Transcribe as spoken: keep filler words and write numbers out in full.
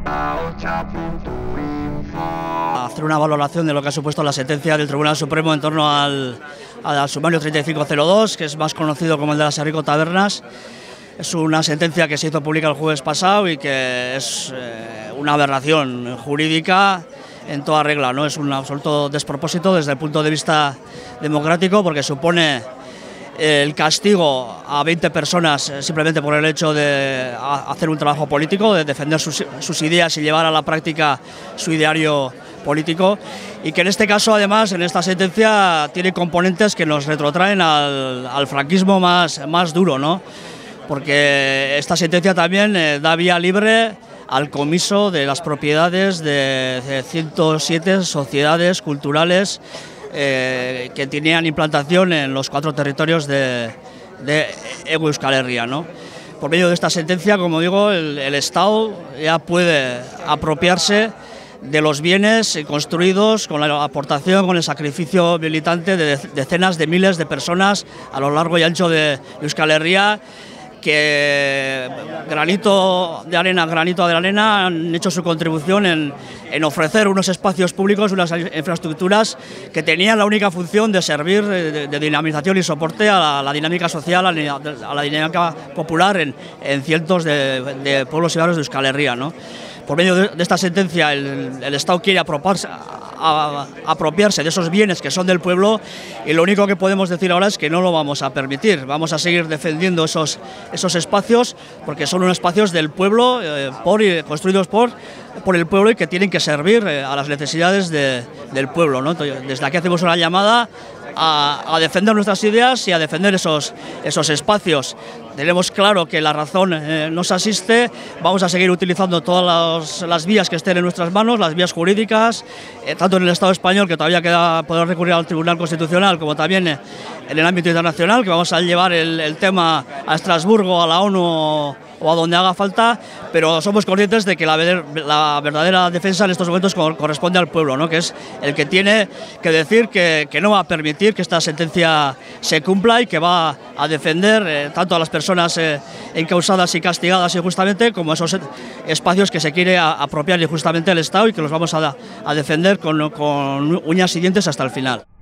Hacer una valoración de lo que ha supuesto la sentencia del Tribunal Supremo en torno al, al sumario treinta y cinco cero dos, que es más conocido como el de las Rico Tabernas. Es una sentencia que se hizo pública el jueves pasado y que es eh, una aberración jurídica en toda regla, ¿no? Es un absoluto despropósito desde el punto de vista democrático, porque supone el castigo a veinte personas simplemente por el hecho de hacer un trabajo político, de defender sus, sus ideas y llevar a la práctica su ideario político, y que en este caso, además, en esta sentencia tiene componentes que nos retrotraen al, al franquismo más, más duro, ¿no? Porque esta sentencia también eh, da vía libre al comiso de las propiedades de, de ciento siete sociedades culturales eh, que tenían implantación en los cuatro territorios de, de Hego Euskal Herria, ¿no? Por medio de esta sentencia, como digo, el, el Estado ya puede apropiarse de los bienes construidos con la aportación, con el sacrificio militante de decenas de miles de personas a lo largo y ancho de Euskal Herria, que granito de arena, granito de arena han hecho su contribución en, en ofrecer unos espacios públicos, unas infraestructuras que tenían la única función de servir de, de dinamización y soporte a la, la dinámica social, a la, a la dinámica popular en, en cientos de, de pueblos y barrios de Euskal Herria, ¿no? Por medio de, de esta sentencia, el, el Estado quiere apropiarse, a, a, apropiarse de esos bienes que son del pueblo, y lo único que podemos decir ahora es que no lo vamos a permitir. Vamos a seguir defendiendo esos, esos espacios, porque son unos espacios del pueblo, eh, por, construidos por, por el pueblo, y que tienen que servir eh, a las necesidades de, del pueblo, ¿no? Entonces, desde aquí hacemos una llamada a, a defender nuestras ideas y a defender esos, esos espacios. Tenemos claro que la razón eh, nos asiste, vamos a seguir utilizando todas las, las vías que estén en nuestras manos, las vías jurídicas, eh, tanto en el Estado español, que todavía queda poder recurrir al Tribunal Constitucional, como también eh, en el ámbito internacional, que vamos a llevar el, el tema a Estrasburgo, a la ONU o, o a donde haga falta, pero somos conscientes de que la, la verdadera defensa en estos momentos corresponde al pueblo, ¿no? Que es el que tiene que decir que, que no va a permitir que esta sentencia se cumpla, y que va a defender eh, tanto a las personas personas eh, encausadas y castigadas injustamente, como esos espacios que se quiere a, apropiar injustamente el Estado, y que los vamos a, a defender con, con uñas y dientes hasta el final.